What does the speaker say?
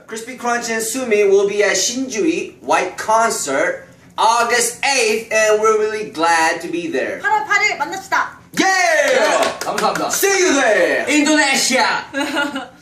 Crispy Crunch and Sumi will be at Shinjui White Concert August 8th, and we're really glad to be there. 8월 8일 만납시다. Yeah! 감사합니다. See you there! 인도네시아.